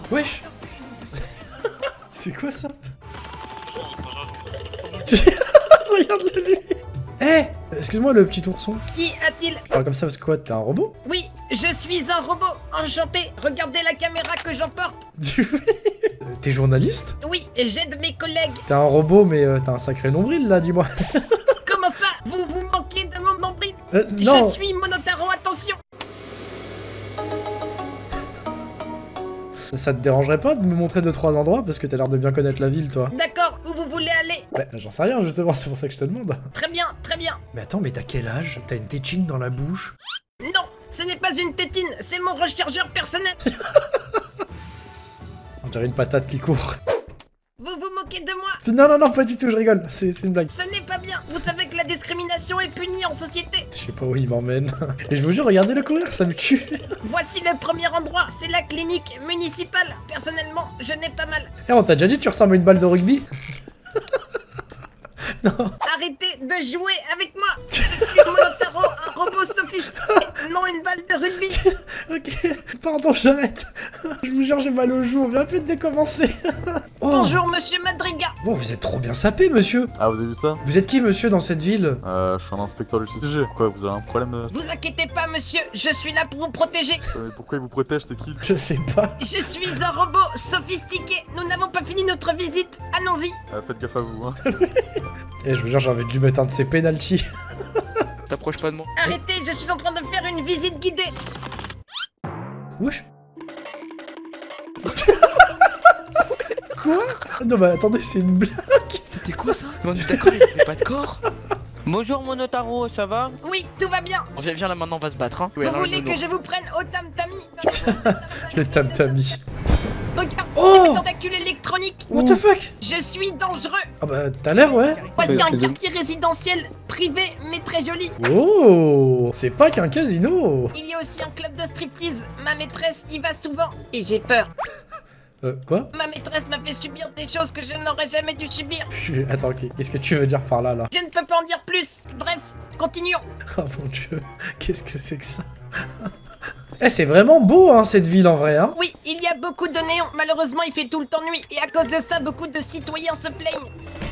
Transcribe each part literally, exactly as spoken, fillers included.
Wesh. C'est quoi ça? Regarde-le lui. Eh hey, excuse-moi le petit ourson. Qui a-t-il? Parle comme ça parce que quoi, t'es un robot? Oui, je suis un robot. Enchanté. Regardez la caméra que j'emporte. T'es journaliste? Oui, j'aide mes collègues. T'es un robot mais euh, t'as un sacré nombril là, dis-moi. Comment ça? Vous vous manquez de mon nombril? euh, non. Je suis Monotaro, attention. Ça te dérangerait pas de me montrer deux trois endroits parce que t'as l'air de bien connaître la ville toi? D'accord, où vous voulez aller? Bah j'en sais rien justement, c'est pour ça que je te demande. Très bien, très bien. Mais attends, mais t'as quel âge? T'as une tétine dans la bouche? Non, ce n'est pas une tétine, c'est mon rechargeur personnel. On dirait une patate qui court. Vous vous moquez de moi? Non, non, non, pas du tout, je rigole, c'est une blague. Ce n'est pas bien, vous savez que la discrimination est punie en société. Je sais pas où il m'emmène. Et je vous jure, regardez-le courir, ça me tue. Voici le premier endroit, c'est la clinique municipale. Personnellement, je n'ai pas mal. Eh, on t'a déjà dit que tu ressembles à une balle de rugby? Non. Arrêtez de jouer avec moi. Je suis Monotaro, un robot sophistiqué, non une balle de rugby. Ok, pardon, j'arrête. Je vous jure, j'ai mal au jour, on vient plus de décommencer. Oh. Bonjour, monsieur Madriga. Bon, vous êtes trop bien sapé, monsieur. Ah, vous avez vu ça? Vous êtes qui, monsieur, dans cette ville? Euh, je suis un inspecteur du C G. Quoi, vous avez un problème? euh Vous inquiétez pas, monsieur, je suis là pour vous protéger. Euh, Mais pourquoi il vous protège? C'est qui? Je sais pas. Je suis un robot sophistiqué. Nous n'avons pas fini notre visite. Allons-y. euh, Faites gaffe à vous, hein. Eh, je vous jure, j'ai envie de lui mettre un de ses pénaltys. T'approches pas de moi. Arrêtez, je suis en train de faire une visite guidée. Wesh. Quoi? Non, bah attendez, c'est une blague. C'était quoi ça? On est d'accord, il avait pas de corps. Bonjour Monotaro, ça va? Oui, tout va bien. Viens, viens là maintenant, on va se battre, hein. Vous voulez que je vous prenne au tam-tami? Le tam-tami. Regarde, Oh, c'est mes tentacules électroniques. what the fuck? Je suis dangereux. Ah bah t'as l'air, ouais. Voici un quartier résidentiel privé mais très joli. Oh, c'est pas qu'un casino. Il y a aussi un club de striptease. Ma maîtresse y va souvent et j'ai peur. Euh, quoi? Ma maîtresse m'a fait subir des choses que je n'aurais jamais dû subir. Attends, ok, qu'est-ce que tu veux dire par là, là? Je ne peux pas en dire plus. Bref, continuons. Oh mon dieu, qu'est-ce que c'est que ça? Eh, c'est vraiment beau, hein, cette ville, en vrai, hein? Oui, il y a beaucoup de néons. Malheureusement, il fait tout le temps nuit. Et à cause de ça, beaucoup de citoyens se plaignent.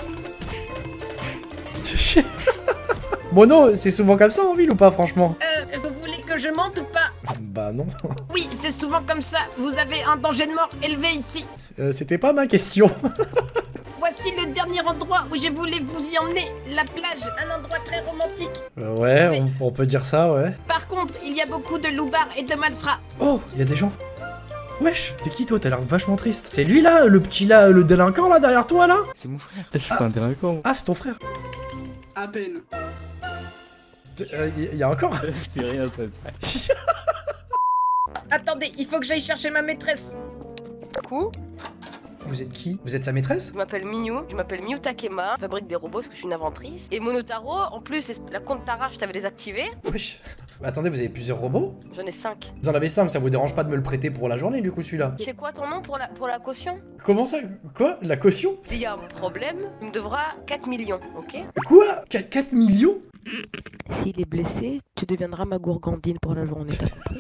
Mono, c'est souvent comme ça en ville ou pas, franchement? Euh, vous voulez que je mente ou pas? Bah non. Oui, c'est souvent comme ça. Vous avez un danger de mort élevé ici. Euh, C'était pas ma question. Voici le dernier endroit où je voulais vous y emmener. La plage, un endroit très romantique. Euh, ouais, on, on peut dire ça, ouais. Par contre, il y a beaucoup de loupards et de malfrats. Oh, il y a des gens. Wesh, t'es qui toi? T'as l'air vachement triste. C'est lui là, le petit là, le délinquant là, derrière toi là? C'est mon frère. Je suis pas un délinquant. Ah, c'est ton frère. À peine. Il euh, y, y a encore. C'est rien ça. Attendez, il faut que j'aille chercher ma maîtresse. Coucou, Vous êtes qui? Vous êtes sa maîtresse? je m'appelle Miyu, je m'appelle Miyu Takema, je fabrique des robots parce que je suis une inventrice. Et Monotaro, en plus, la compte Tara, je t'avais désactivé. Wesh. Attendez, vous avez plusieurs robots? J'en ai cinq. Vous en avez cinq, ça vous dérange pas de me le prêter pour la journée du coup celui-là? C'est quoi ton nom pour la, pour la caution? Comment ça? Quoi? La caution? S'il y a un problème, tu me devras quatre millions, ok? Quoi? quatre millions? S'il est blessé, tu deviendras ma gourgandine pour la journée, t'as compris?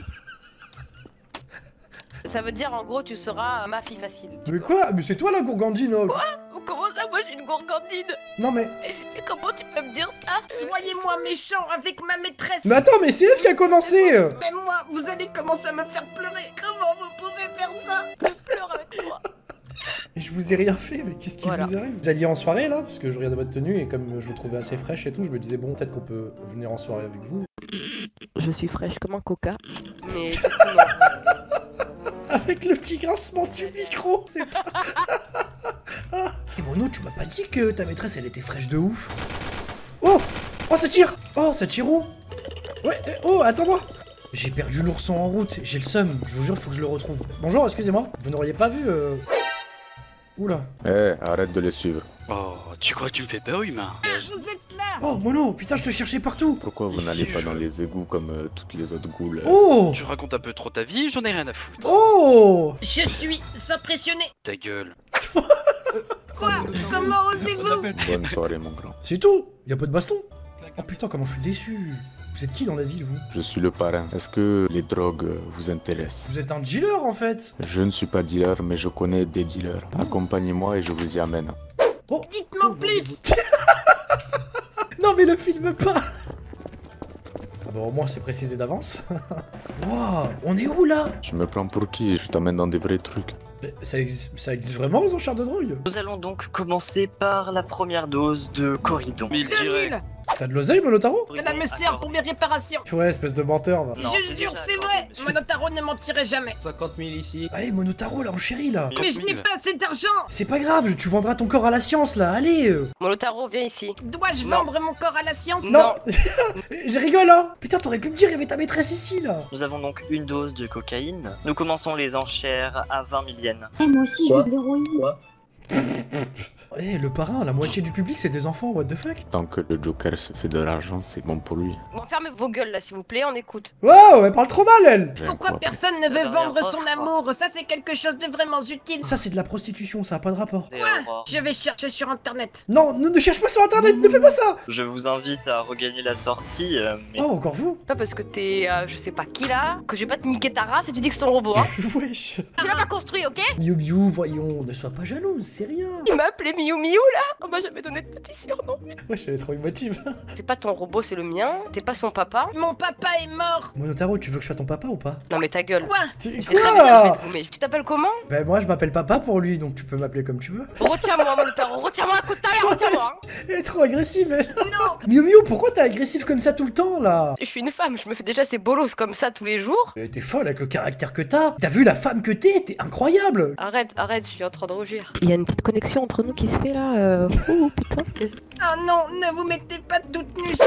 Ça veut dire en gros, tu seras ma fille facile. Mais quoi? Mais c'est toi la gourgandine, oh. Quoi? Comment ça, moi je suis une gourgandine? Non mais... Et comment tu peux me dire ça? Soyez moins méchant avec ma maîtresse. Mais attends, mais c'est elle qui a commencé. Même moi, vous allez commencer à me faire pleurer. Comment vous pouvez faire ça? Je pleure avec moi. Et je vous ai rien fait, mais qu'est-ce qui Voilà. vous arrive? Vous alliez en soirée là? Parce que je regardais votre tenue et comme je vous trouvais assez fraîche et tout, je me disais bon, peut-être qu'on peut venir en soirée avec vous. Je suis fraîche comme un coca, mais... Avec le petit grincement du micro, c'est pas... Et Mono, tu m'as pas dit que ta maîtresse elle était fraîche de ouf? Oh! Oh, ça tire! Oh, ça tire où? Ouais, eh, oh, attends-moi! J'ai perdu l'ourson en route, j'ai le seum, je vous jure, faut que je le retrouve. Bonjour, excusez-moi, vous n'auriez pas vu euh... Oula. Eh, hey, arrête de les suivre. Oh, tu crois que tu me fais peur, humain? Ah, vous êtes là. Oh, Mono, putain, je te cherchais partout. Pourquoi vous Ici, n'allez pas je- dans les égouts comme euh, toutes les autres ghouls? Oh! Tu racontes un peu trop ta vie, j'en ai rien à foutre. Oh! Je suis impressionné. Ta gueule. Quoi? Comment osez-vous? Bonne soirée, mon grand. C'est tout? Y'a pas de baston? Oh putain, comment je suis déçu. Vous êtes qui dans la ville, vous? Je suis le parrain. Est-ce que les drogues euh, vous intéressent? Vous êtes un dealer, en fait. Je ne suis pas dealer, mais je connais des dealers. Accompagnez-moi et je vous y amène. Oh. Dites-moi en plus. Non, mais le filme pas. Ah bah, au moins, c'est précisé d'avance. Waouh, on est où, là? Tu me prends pour qui? Je t'amène dans des vrais trucs. Mais ça existe, ça existe vraiment, les enchères de drogue? Nous allons donc commencer par la première dose de Corridon. mille deux dirais. mille. T'as de l'oseille, Monotaro? Cela me sert pour mes réparations. Ouais, espèce de menteur, va. Non, Je c'est jure, déjà c'est accordé, vrai. monsieur. Monotaro ne mentirait jamais. cinquante mille ici. Allez, Monotaro, là, en chérie, là. Mais je n'ai pas assez d'argent. C'est pas grave, tu vendras ton corps à la science, là, allez. euh. Molotaro, viens ici. Dois-je Non. vendre mon corps à la science? Non. Je rigole, hein. Putain, t'aurais pu me dire, il y avait ta maîtresse ici, là. Nous avons donc une dose de cocaïne. Nous commençons les enchères à vingt mille yens. Eh, moi aussi, je veux de l'héroïne. Eh, le parrain, la moitié du public, c'est des enfants, what the fuck? Tant que le Joker se fait de l'argent, c'est bon pour lui. Bon, fermez vos gueules là, s'il vous plaît, on écoute. Waouh, elle parle trop mal, elle. J'ai un Pourquoi coup à personne ne La veut dernière vendre offre, son quoi. amour? Ça, c'est quelque chose de vraiment utile. Ça, c'est de la prostitution, ça a pas de rapport. Et Quoi? Aurore. Je vais chercher sur internet. Non, ne, ne cherche pas sur internet, ne fais pas ça. Je vous invite à regagner la sortie, euh, mais Oh, encore vous? Pas parce que t'es, euh, je sais pas qui là, que je vais pas te niquer ta race et tu dis que c'est ton robot, hein. Wesh. Tu l'as pas construit, ok? Miu Miu, voyons, ne sois pas jalouse, c'est rien. Il m'a appelé Miu Miu là. On m'a jamais donné de petit surnom. Wesh, elle est trop émotive. C'est pas ton robot, c'est le mien. T'es pas son papa. Mon papa est mort. Monotaro, tu veux que je sois ton papa ou pas? Non mais ta gueule. Quoi? T'es Je vais très bien, je vais quoi? te- Mais tu t'appelles comment? Ben moi, je m'appelle papa pour lui, donc tu peux m'appeler comme tu veux. Retiens-moi, Molotaro, retiens-moi un coup de taille, retiens-moi. hein. Elle est trop agressive, elle. Non. Miu Miu, pourquoi t'es agressive comme ça tout le temps, là? Je suis une femme, je me fais déjà ces bolos comme ça tous les jours. Euh, T'es folle avec le caractère que t'as. T'as vu la femme que t'es? T'es incroyable. Arrête, arrête, je suis en train de rougir. Il y a une petite connexion entre nous qui se fait là. Euh... Oh putain. Oh non, ne vous mettez pas toute nue.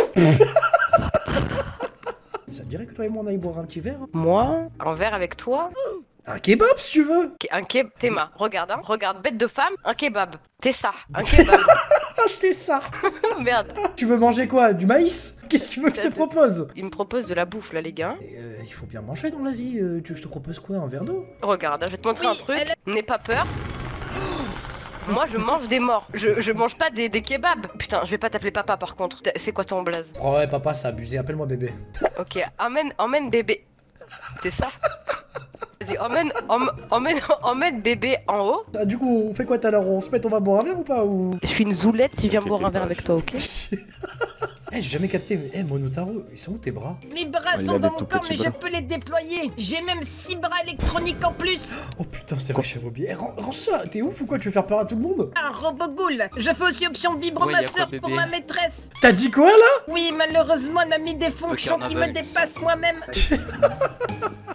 Ça te dirait que toi et moi on aille boire un petit verre? Moi, un verre avec toi. Un kebab si tu veux. Un kebab. Théma, regarde, hein. Regarde, bête de femme, un kebab. T'es ça, un kebab. Ah, t'es ça. Merde. Tu veux manger quoi? Du maïs? Qu'est-ce que tu veux que je te propose? Il me propose de la bouffe là, les gars. Et, euh, il faut bien manger dans la vie. euh, tu veux que je te propose quoi? Un verre d'eau? Regarde, je vais te montrer Oui, un truc. elle- N'aie pas peur. Moi, je mange des morts. Je, je mange pas des, des kebabs. Putain, je vais pas t'appeler papa par contre. T'as- C'est quoi ton blaze? Oh ouais, papa, c'est abusé. Appelle-moi bébé. Ok, emmène, emmène bébé. C'est ça? Vas-y, emmène, emmène, emmène, emmène bébé en haut. Ah, du coup, on fait quoi tout à l'heure? On se met, on va boire un verre ou pas? Ou... Je suis une zoulette si je viens boire un verre T'inquiète avec toi, ok? Eh, j'ai jamais capté. Mais, eh, Monotaro, ils sont où tes bras? Mes bras Il sont a dans des mon tout corps, petits mais je bras. peux les déployer. J'ai même six bras électroniques en plus. Oh putain, c'est vrai, j'avais oublié. Eh, range range ça. T'es ouf ou quoi? Tu veux faire peur à tout le monde? Un robot ghoul. Je fais aussi option Ouais, y a vibromasseur quoi, pour bébé ma maîtresse. T'as dit quoi là? Oui, malheureusement, elle m'a mis des fonctions qui me carnaval, dépassent moi-même.